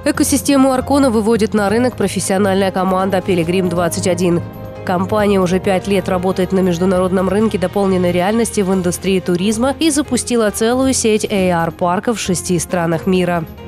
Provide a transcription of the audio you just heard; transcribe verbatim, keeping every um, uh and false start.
Экосистему Аркона выводит на рынок профессиональная команда Пилигрим двадцать один. Компания уже пять лет работает на международном рынке дополненной реальности в индустрии туризма и запустила целую сеть эй ар-парков в шести странах мира.